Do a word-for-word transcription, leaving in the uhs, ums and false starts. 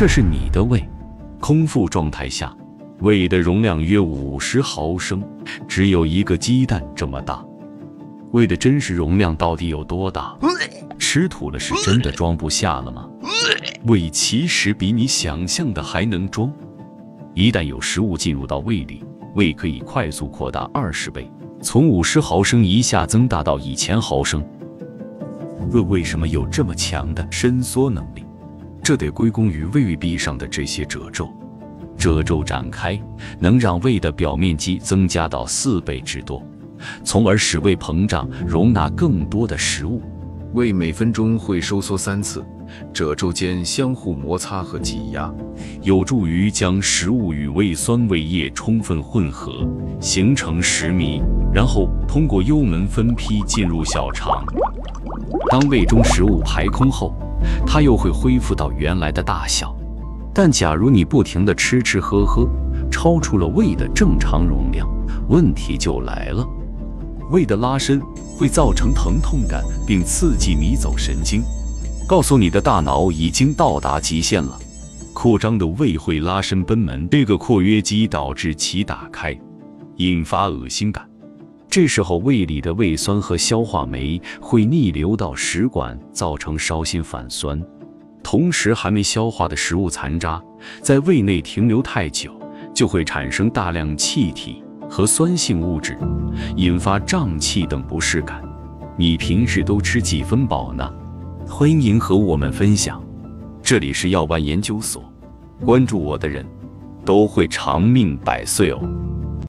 这是你的胃。空腹状态下，胃的容量约五十毫升，只有一个鸡蛋这么大。胃的真实容量到底有多大？吃吐了是真的装不下了吗？胃其实比你想象的还能装。一旦有食物进入到胃里，胃可以快速扩大二十倍，从五十毫升一下增大到一千毫升。胃为什么有这么强的伸缩能力？这得归功于胃壁上的这些褶皱。褶皱展开，能让胃的表面积增加到四倍之多，从而使胃膨胀，容纳更多的食物。 胃每分钟会收缩三次，褶皱间相互摩擦和挤压， 有助于将食物与胃酸胃液充分混合，形成食糜，然后通过幽门分批进入小肠。当胃中食物排空后，它又会恢复到原来的大小。但假如你不停地吃吃喝喝，超出了胃的正常容量，问题就来了。胃的拉伸会造成疼痛感，并刺激迷走神经，告诉你的大脑已经到达极限了。扩张的胃会拉伸贲门这个括约肌，导致其打开，引发恶心感。这时候胃里的胃酸和消化酶会逆流到食管，造成烧心反酸。同时，还没消化的食物残渣在胃内停留太久，就会产生大量气体和酸性物质，引发胀气等不适感。你平时都吃几分饱呢？欢迎和我们分享。这里是药丸研究所，关注我的人都会长命百岁哦。